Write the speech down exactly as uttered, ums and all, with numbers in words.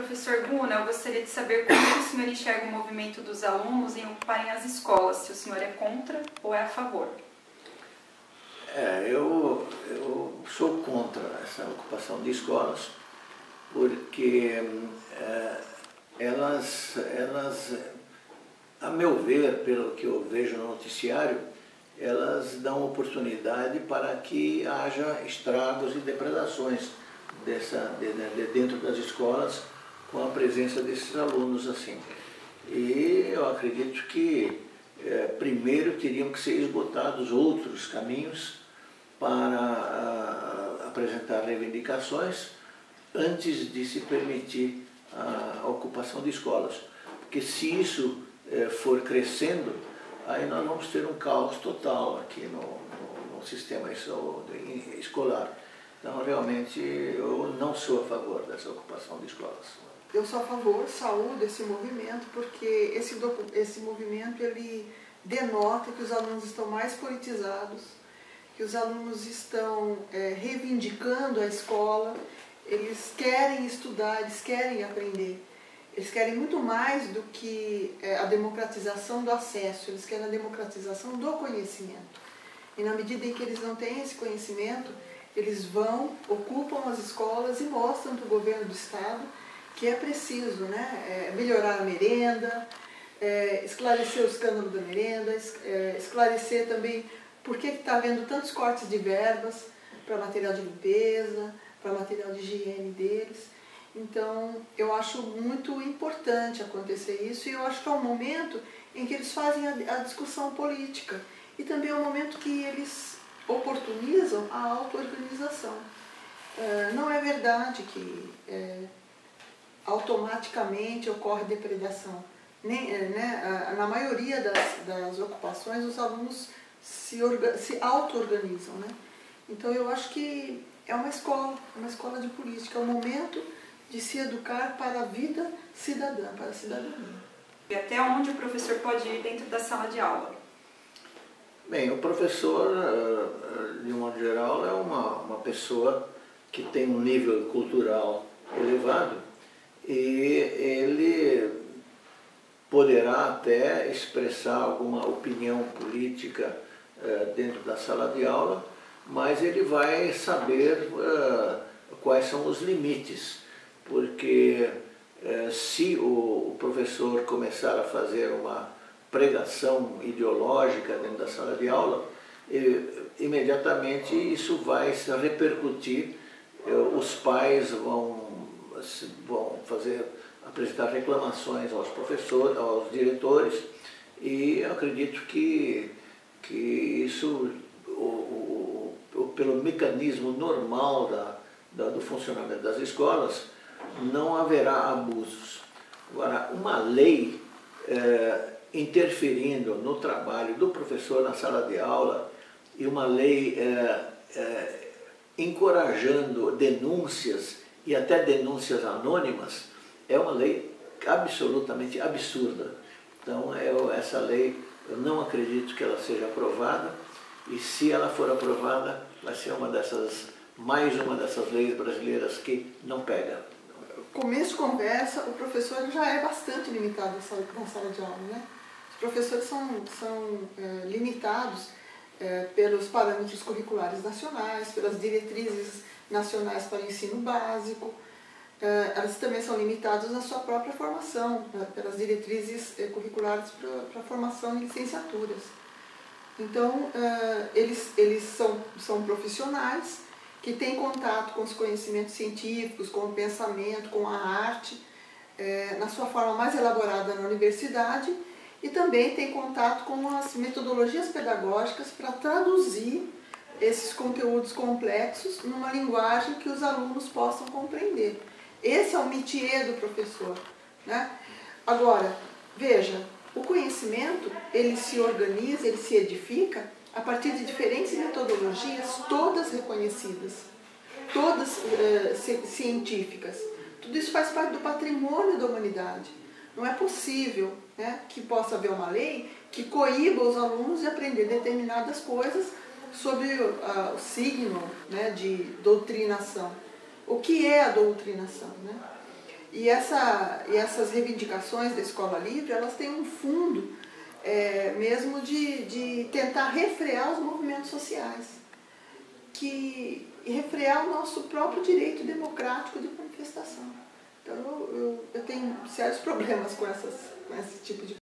Professor Guna, eu gostaria de saber como o senhor enxerga o movimento dos alunos em ocuparem as escolas, se o senhor é contra ou é a favor. É, eu, eu sou contra essa ocupação de escolas, porque é, elas, elas, a meu ver, pelo que eu vejo no noticiário, elas dão oportunidade para que haja estragos e depredações dessa, de, de dentro das escolas com a presença desses alunos assim. E eu acredito que é, primeiro teriam que ser esgotados outros caminhos para a, apresentar reivindicações antes de se permitir a, a ocupação de escolas. Porque se isso é, for crescendo, aí nós vamos ter um caos total aqui no, no, no sistema escolar. Então, realmente, eu não sou a favor dessa ocupação de escolas. Eu sou a favor, saúdo esse movimento, porque esse, esse movimento ele denota que os alunos estão mais politizados, que os alunos estão é, reivindicando a escola, eles querem estudar, eles querem aprender. Eles querem muito mais do que é, a democratização do acesso, eles querem a democratização do conhecimento. E na medida em que eles não têm esse conhecimento, eles vão, ocupam as escolas e mostram para o governo do estado que é preciso, né, é, melhorar a merenda, é, esclarecer o escândalo da merenda, é, esclarecer também por que está havendo tantos cortes de verbas para material de limpeza, para material de higiene deles. Então, eu acho muito importante acontecer isso e eu acho que é um momento em que eles fazem a, a discussão política e também é um momento que eles oportunizam a auto-organização. É, não é verdade que é, automaticamente ocorre depredação. Nem, é, né, na maioria das, das ocupações, os alunos se, se auto-organizam. Né? Então, eu acho que é uma escola, uma escola de política, é um momento de se educar para a vida cidadã, para a cidadania. E até onde o professor pode ir dentro da sala de aula? Bem, o professor, de um modo geral, é uma, uma pessoa que tem um nível cultural elevado e ele poderá até expressar alguma opinião política dentro da sala de aula, mas ele vai saber quais são os limites, porque se o professor começar a fazer uma pregação ideológica dentro da sala de aula, imediatamente isso vai se repercutir, os pais vão, vão fazer, apresentar reclamações aos professores, aos diretores, e eu acredito que, que isso, o, o, pelo mecanismo normal da, da, do funcionamento das escolas, não haverá abusos. Agora, uma lei é, interferindo no trabalho do professor na sala de aula e uma lei é, é, encorajando denúncias e até denúncias anônimas é uma lei absolutamente absurda. Então, eu, essa lei, eu não acredito que ela seja aprovada e se ela for aprovada, vai ser uma dessas, mais uma dessas leis brasileiras que não pega. Começo de conversa, o professor já é bastante limitado na sala, na sala de aula, né? Os professores são, são é, limitados é, pelos parâmetros curriculares nacionais, pelas diretrizes nacionais para o ensino básico, é, elas também são limitadas na sua própria formação, né, pelas diretrizes é, curriculares para, para a formação em licenciaturas. Então, é, eles, eles são, são profissionais que têm contato com os conhecimentos científicos, com o pensamento, com a arte, é, na sua forma mais elaborada na universidade, e também tem contato com as metodologias pedagógicas para traduzir esses conteúdos complexos numa linguagem que os alunos possam compreender. Esse é o métier do professor, né? Agora, veja, o conhecimento, ele se organiza, ele se edifica a partir de diferentes metodologias, todas reconhecidas, todas uh, científicas. Tudo isso faz parte do patrimônio da humanidade. Não é possível, né, que possa haver uma lei que coíba os alunos de aprender determinadas coisas sobre uh, o signo, né, de doutrinação. O que é a doutrinação? Né? E, essa, e essas reivindicações da escola livre, elas têm um fundo é, mesmo de, de tentar refrear os movimentos sociais, que, e refrear o nosso próprio direito democrático de manifestação. Então eu, eu, eu tenho sérios problemas com, essas, com esse tipo de